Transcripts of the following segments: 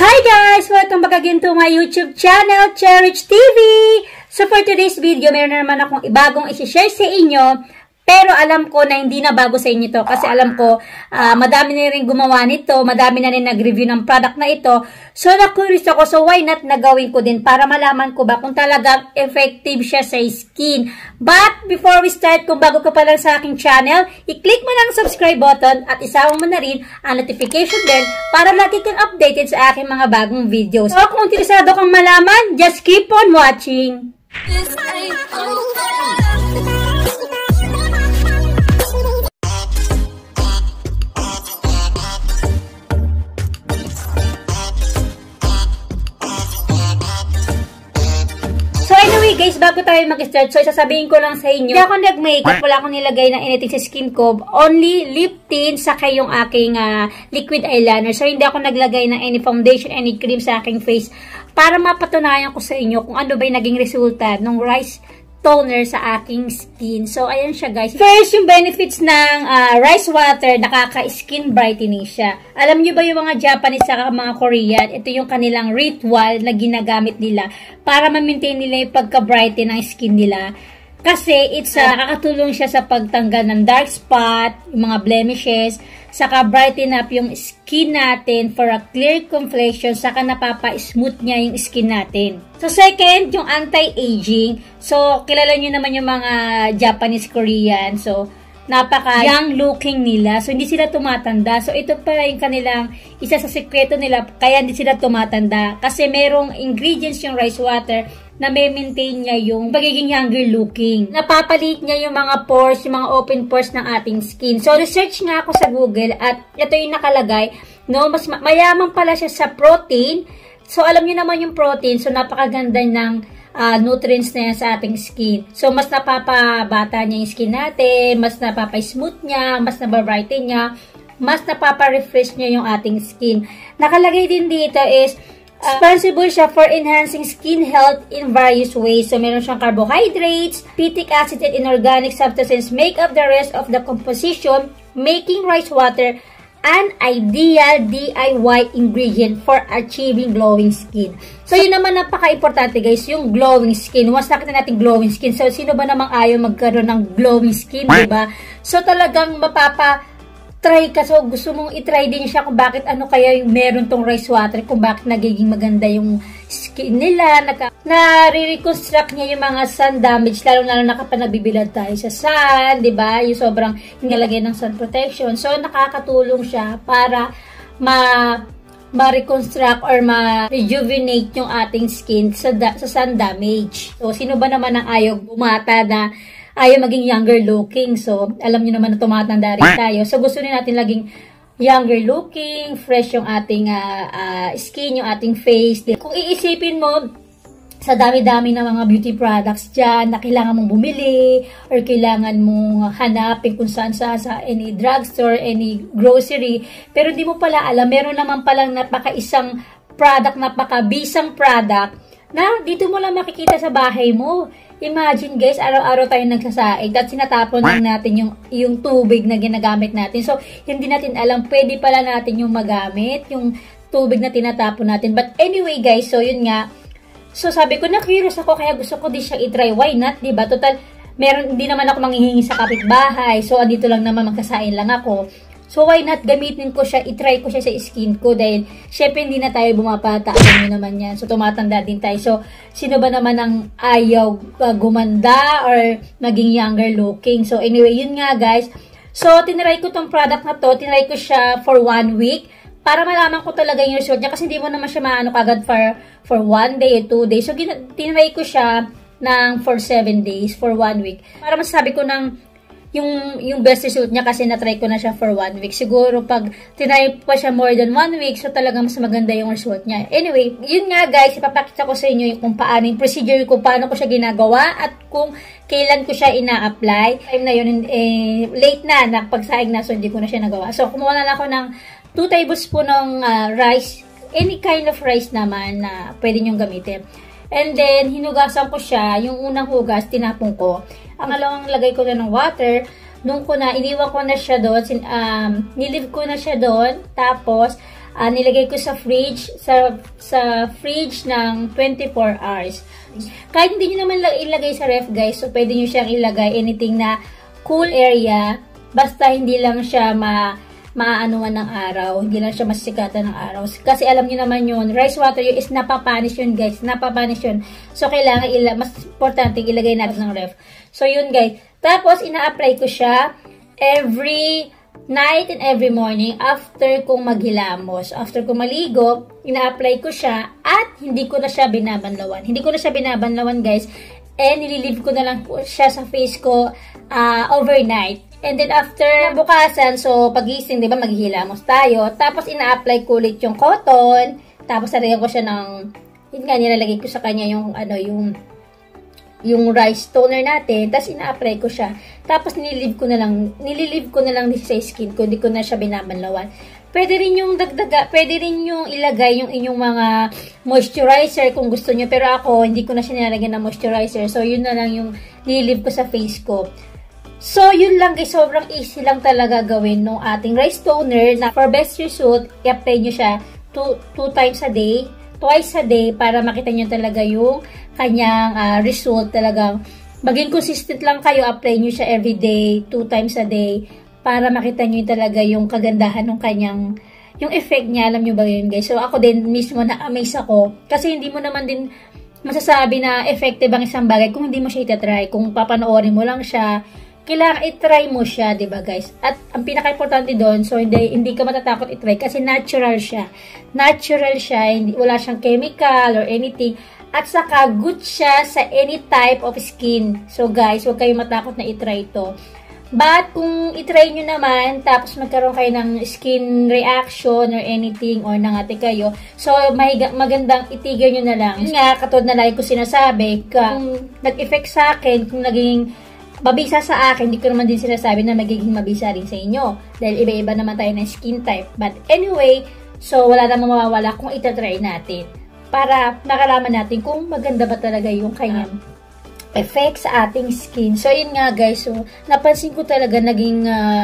Hi guys! Welcome back again to my YouTube channel, Cherich TV! So for today's video, meron na naman akong bagong isi-share sa inyo. Pero alam ko na hindi na bago sa inyo to kasi alam ko madami na rin gumawa nito, madami na rin nag-review ng product na ito. So na-curious ako, so why not nagawin ko din para malaman ko ba kung talagang effective siya sa skin. But before we start, kung bago ka pa lang sa aking channel, i-click mo lang ang subscribe button at isama mo na rin ang notification bell para lagi kang updated sa aking mga bagong videos. So kung interesado kang malaman, just keep on watching! Anyway guys, bago tayo mag-start, so sasabihin ko lang sa inyo, hindi ako nag-makeup, wala akong nilagay na anything sa skin ko, only lip tint, saka yung aking liquid eyeliner. So hindi ako naglagay ng any foundation, any cream sa aking face, para mapatunayan ko sa inyo kung ano ba yung naging resulta ng rice toner sa aking skin. So, ayan siya guys. First, yung benefits ng rice water, nakaka-skin brightening siya. Alam nyo ba yung mga Japanese saka mga Korean, ito yung kanilang ritual na ginagamit nila para ma-maintain nila yung pagka-brighten ng skin nila. Kasi, nakakatulong siya sa pagtanggal ng dark spot, yung mga blemishes, saka brighten up yung skin natin for a clear complexion, saka napapa-smooth niya yung skin natin. So, second, yung anti-aging. So, kilala nyo naman yung mga Japanese, Korean. So, napaka-young looking nila. So, hindi sila tumatanda. So, ito pala yung kanilang, isa sa sekreto nila, kaya hindi sila tumatanda. Kasi merong ingredients yung rice water na may maintain niya yung pagiging younger looking. Napapalit niya yung mga pores, yung mga open pores ng ating skin. So, research nga ako sa Google at ito yung nakalagay. No, mas mayaman pala siya sa protein. So, alam niyo naman yung protein. So, napakaganda ng nutrients na yan sa ating skin. So, mas napapabata niya yung skin natin, mas napapa-smooth niya, mas nababrighten niya, mas napapa-refresh niya yung ating skin. Nakalagay din dito is responsible siya for enhancing skin health in various ways. So, meron siyang carbohydrates, phytic acid, and inorganic substances make up the rest of the composition, making rice water an ideal DIY ingredient for achieving glowing skin. So, yun naman napaka-importante guys, yung glowing skin. Once nakita natin glowing skin, so sino ba namang ayaw magkaroon ng glowing skin, diba? So, talagang try ka. So, gusto mong itry din siya kung bakit kaya yung meron tong rice water, kung bakit nagiging maganda yung skin nila, na-reconstruct niya yung mga sun damage, lalo-lalo na kapag nabibilad tayo sa sun, diba? Yung sobrang nilagay ng sun protection. So, nakakatulong siya para ma-reconstruct or ma-rejuvenate yung ating skin sa sun damage. So, sino ba naman ang ayaw bumata na ayaw maging younger looking? So, alam niyo naman na tumatanda rin tayo. So, gusto rin natin laging younger looking, fresh yung ating skin, yung ating face. Kung iisipin mo, sa dami-dami ng mga beauty products dyan na kailangan mong bumili or kailangan mong hanapin kung saan sa any drugstore, any grocery. Pero di mo pala alam, meron naman palang napaka-isang product, napaka-bisang product na dito mo lang makikita sa bahay mo. Imagine guys, araw-araw tayo nagsasaing at sinatapon lang natin yung tubig na ginagamit natin. So, hindi natin alam, pwede pala natin yung magamit, yung tubig na tinatapon natin. But anyway guys, so yun nga. So, sabi ko, na-curious ako, kaya gusto ko din siya i-try. Why not, diba? Total, hindi naman ako manghihingi sa kapitbahay. So, andito lang naman, magkasain lang ako. So, why not gamitin ko siya, i-try ko siya sa skin ko dahil, syempre, hindi na tayo bumapata. Alam nyo naman yan. So, tumatanda din tayo. So, sino ba naman ang ayaw gumanda or maging younger looking? So, anyway, yun nga, guys. So, tinry ko tong product na to. Tinry ko siya for 1 week para malaman ko talaga yung result niya kasi hindi mo naman siya maano kagad for 1 day or 2 days. So, tinry ko siya for 7 days, for 1 week. Para masasabi ko yung best result niya kasi na-try ko na siya for 1 week. Siguro pag tinry pa siya more than 1 week, so talagang mas maganda yung result niya. Anyway, yun nga guys, ipapakita ko sa inyo kung paano yung procedure ko, paano ko siya ginagawa at kung kailan ko siya ina-apply. Time na yun, late na, nakapagsaing na, so hindi ko na siya nagawa. So, kumuha na ako ng 2 tablespoon ng rice, any kind of rice naman na pwede nyong gamitin. And then, hinugasan ko siya. Yung unang hugas, tinapon ko. Ang alawang lagay ko na ng water. Nung iniwan ko na siya doon, nilive ko na siya doon. Tapos, nilagay ko sa fridge, sa fridge ng 24 hours. Kahit hindi nyo naman ilagay sa ref, guys, so pwede nyo siyang ilagay anything na cool area, basta hindi lang siya maaanuan ng araw, hindi lang siya masikatan ng araw. Kasi alam niyo naman yun, rice water yun is napapanish yun, guys. Napapanish yun. So, kailangan mas importante ilagay natin ng ref. So, yun, guys. Tapos, ina-apply ko siya every night and every morning after kong maghilamos. After kong maligo, ina-apply ko siya at hindi ko na siya binabanlawan. Hindi ko na siya binabanlawan, guys. And, nililive ko na lang po siya sa face ko overnight. And then, after bukasan, so, pagising, di ba, maghihilamos tayo. Tapos, ina-apply ko ulit yung cotton. Tapos, nalagyan ko siya ng, yun nga, nilalagay ko sa kanya yung, yung rice toner natin. Tapos, ina-apply ko siya. Tapos, nililive ko na lang sa skin ko. Hindi ko na siya binabanlawan. Pwede rin yung pwede rin yung ilagay yung inyong mga moisturizer kung gusto nyo. Pero ako, hindi ko na siya nilalagyan ng moisturizer. So, yun na lang yung nililive ko sa face ko. So, yun lang guys, sobrang easy lang talaga gawin nung ating rice toner na for best result, i-apply nyo siya 2 times a day, twice a day para makita nyo talaga yung kanyang result. Talagang maging consistent lang kayo, apply nyo siya everyday, 2 times a day para makita nyo talaga yung kagandahan ng kanyang, yung effect niya. Alam nyo ba yun guys? So, ako din mismo na-amaze ako kasi hindi mo naman din masasabi na effective ang isang bagay kung hindi mo siya itatry. Kung papanoorin mo lang siya, kailangan i-try mo siya, diba guys? At ang pinaka-importante doon, so hindi ka matatakot i-try kasi natural siya. Natural siya, wala siyang chemical or anything. At saka good siya sa any type of skin. So guys, huwag kayong matakot na i-try ito. But kung i-try nyo naman, tapos magkaroon kayo ng skin reaction or anything, or nangati kayo, so magandang itigil nyo na lang. Yun nga, katulad na lagi ko sinasabi, kung nag-effect sa akin, kung naging mabisa sa akin, hindi ko naman din sinasabi na magiging mabisa rin sa inyo. Dahil iba-iba naman tayo ng skin type. But anyway, so wala namang mawawala kung itatry natin. Para makalaman natin kung maganda ba talaga yung kanyang effect sa ating skin. So yun nga guys, so napansin ko talaga naging,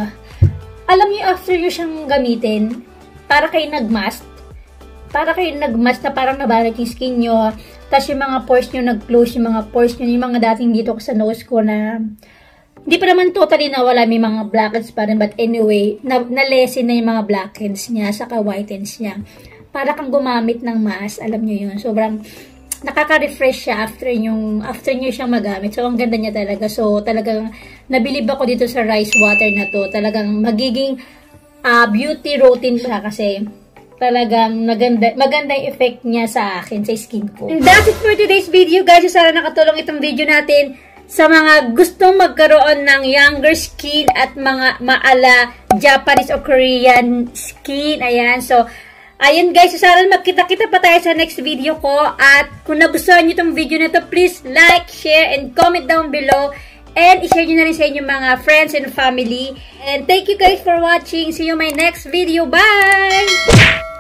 alam niyo after nyo siyang gamitin, para kayo nag-mask. Para kayo nag-mask na parang nabalat yung skin nyo. Tapos yung mga pores nyo nag-close, yung mga pores nyo, yung mga dating dito sa nose ko na hindi pa naman totally nawala, may mga blackheads pa rin. But anyway, na-lessen na yung mga blackheads niya, saka whitens niya. Para kang gumamit ng mask, alam nyo yun. Sobrang nakaka-refresh siya after nyo siyang magamit. So, ang ganda niya talaga. So, talagang nabilib ako dito sa rice water na to. Talagang magiging beauty routine pa kasi talagang maganda yung effect niya sa akin, sa skin ko. And that's it for today's video, guys. Sana nakatulong itong video natin sa mga gustong magkaroon ng younger skin at mga maala Japanese o Korean skin. Ayan. So, ayun guys. Sana magkita-kita pa tayo sa next video ko. At kung nagustuhan nyo itong video na ito, please like, share, and comment down below. And i-share nyo na rin sa inyong mga friends and family. And thank you guys for watching. See you in my next video. Bye!